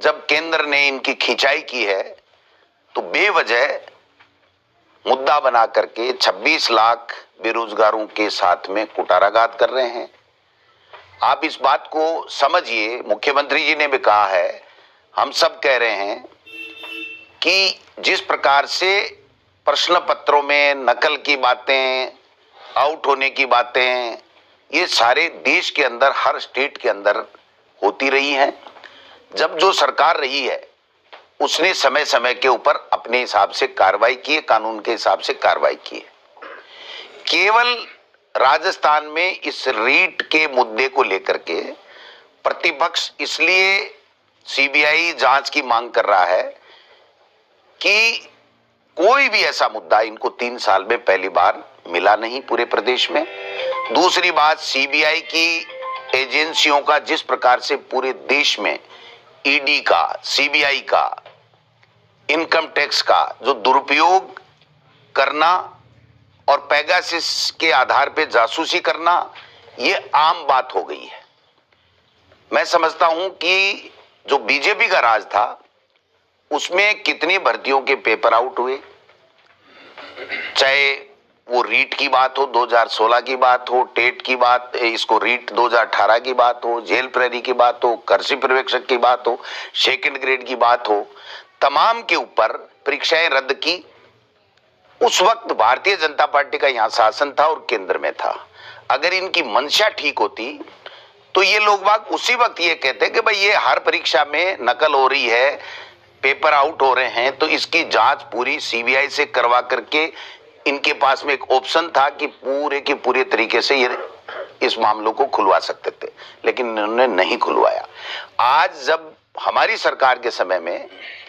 जब केंद्र ने इनकी खिंचाई की है तो बेवजह मुद्दा बना करके 26 लाख बेरोजगारों के साथ में कुटाराघात कर रहे हैं। आप इस बात को समझिए, मुख्यमंत्री जी ने भी कहा है, हम सब कह रहे हैं कि जिस प्रकार से प्रश्न पत्रों में नकल की बातें, आउट होने की बातें, ये सारे देश के अंदर, हर स्टेट के अंदर होती रही हैं। जब जो सरकार रही है उसने समय समय के ऊपर अपने हिसाब से कार्रवाई की है, कानून के हिसाब से कार्रवाई की है। केवल राजस्थान में इस रीट के मुद्दे को लेकर के प्रतिपक्ष इसलिए सीबीआई जांच की मांग कर रहा है कि कोई भी ऐसा मुद्दा इनको 3 साल में पहली बार मिला नहीं पूरे प्रदेश में। दूसरी बात, सीबीआई की एजेंसियों का जिस प्रकार से पूरे देश में ईडी का, सीबीआई का, इनकम टैक्स का जो दुरुपयोग करना और पेगासस के आधार पे जासूसी करना, ये आम बात हो गई है। मैं समझता हूं कि जो बीजेपी का राज था उसमें कितनी भर्तियों के पेपर आउट हुए, चाहे वो रीट की बात हो, 2016 की बात हो, टेट की बात, इसको रीट 2018 की बात हो, जेल प्रहरी की बात हो, कृषि पर्यवेक्षक की बात हो, सेकंड ग्रेड की बात हो, तमाम के ऊपर परीक्षाएं रद्द की। उस वक्त भारतीय जनता पार्टी का यहां शासन था और केंद्र में था। अगर इनकी मंशा ठीक होती तो ये लोग बाग उसी वक्त ये कहते कि भाई ये हर परीक्षा में नकल हो रही है, पेपर आउट हो रहे हैं, तो इसकी जांच पूरी सीबीआई से करवा करके इनके पास में एक ऑप्शन था कि पूरे के पूरे तरीके से ये इस मामलों को खुलवा सकते थे, लेकिन इन्होंने नहीं खुलवाया। आज जब हमारी सरकार के समय में